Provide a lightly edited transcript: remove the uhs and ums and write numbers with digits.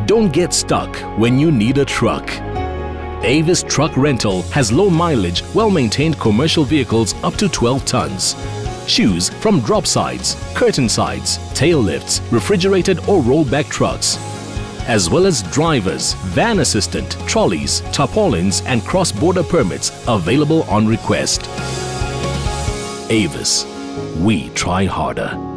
Don't get stuck when you need a truck. Avis Truck Rental has low mileage, well-maintained commercial vehicles up to 12 tons. Choose from drop sides, curtain sides, tail lifts, refrigerated or rollback trucks, as well as drivers, van assistant, trolleys, tarpaulins and cross-border permits available on request. Avis, we try harder.